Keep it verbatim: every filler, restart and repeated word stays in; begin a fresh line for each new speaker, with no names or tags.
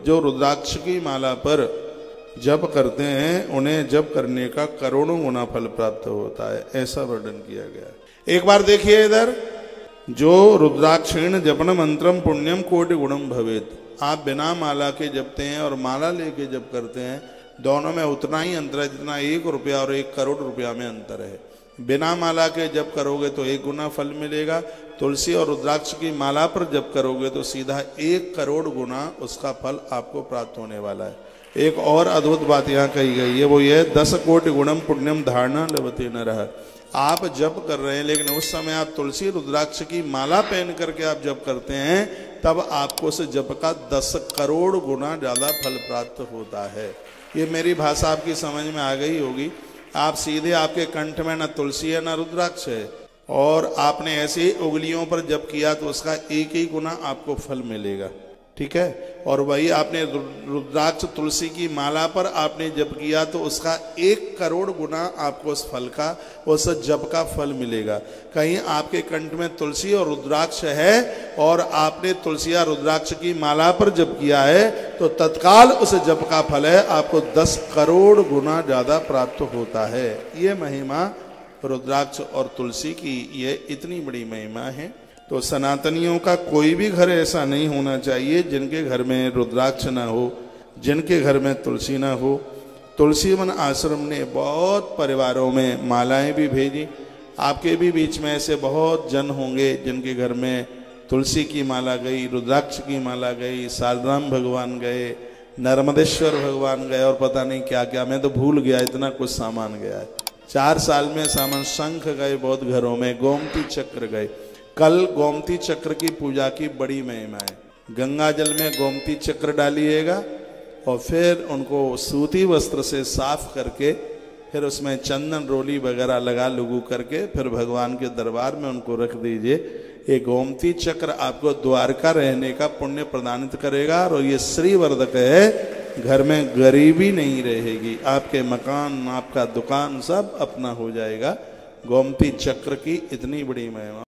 जो रुद्राक्ष की माला पर जप करते हैं उन्हें जप करने का करोड़ों गुना फल प्राप्त होता है, ऐसा वर्णन किया गया। एक बार देखिए इधर, जो रुद्राक्षेण जपन मंत्रम पुण्यम कोटि गुणम भवेत। आप बिना माला के जपते हैं और माला लेके जप करते हैं, दोनों में उतना ही अंतर है जितना एक रुपया और एक करोड़ रुपया में अंतर है। बिना माला के जप करोगे तो एक गुना फल मिलेगा, तुलसी और रुद्राक्ष की माला पर जप करोगे तो सीधा एक करोड़ गुना उसका फल आपको प्राप्त होने वाला है। एक और अद्भुत बात यहाँ कही गई है, वो ये दस कोटि गुणम पुण्यम धारणा लभते नरः। आप जप कर रहे हैं लेकिन उस समय आप तुलसी रुद्राक्ष की माला पहन करके आप जप करते हैं, तब आपको उस जप का दस करोड़ गुना ज्यादा फल प्राप्त होता है। ये मेरी भाषा आपकी समझ में आ गई होगी। आप सीधे, आपके कंठ में न तुलसी है न रुद्राक्ष है, और आपने ऐसे ही उंगलियों पर जप किया तो उसका एक ही गुना आपको फल मिलेगा, ठीक है। और वही आपने रुद्राक्ष तुलसी की माला पर आपने जप किया तो उसका एक करोड़ गुना आपको उस फल का, उस जप का फल मिलेगा। कहीं आपके कंठ में तुलसी और रुद्राक्ष है और आपने तुलसी या रुद्राक्ष की माला पर जप किया है तो तत्काल उस जप का फल है आपको दस करोड़ गुना ज्यादा प्राप्त होता है। ये महिमा रुद्राक्ष और तुलसी की, ये इतनी बड़ी महिमा है। तो सनातनियों का कोई भी घर ऐसा नहीं होना चाहिए जिनके घर में रुद्राक्ष ना हो, जिनके घर में तुलसी ना हो। तुलसी वन आश्रम ने बहुत परिवारों में मालाएं भी भेजी। आपके भी बीच में ऐसे बहुत जन होंगे जिनके घर में तुलसी की माला गई, रुद्राक्ष की माला गई, सालराम भगवान गए, नर्मदेश्वर भगवान गए और पता नहीं क्या क्या, मैं तो भूल गया, इतना कुछ सामान गया है। चार साल में सामान, शंख गए बहुत घरों में, गोमती चक्र गए। कल गोमती चक्र की पूजा की बड़ी महिमा है। गंगा जल में गोमती चक्र डालिएगा और फिर उनको सूती वस्त्र से साफ करके फिर उसमें चंदन रोली वगैरह लगा लुगू करके फिर भगवान के दरबार में उनको रख दीजिए। ये गोमती चक्र आपको द्वारका रहने का पुण्य प्रदानित करेगा और ये श्रीवर्धक है। घर में गरीबी नहीं रहेगी, आपके मकान, आपका दुकान सब अपना हो जाएगा। गोमती चक्र की इतनी बड़ी महिमा।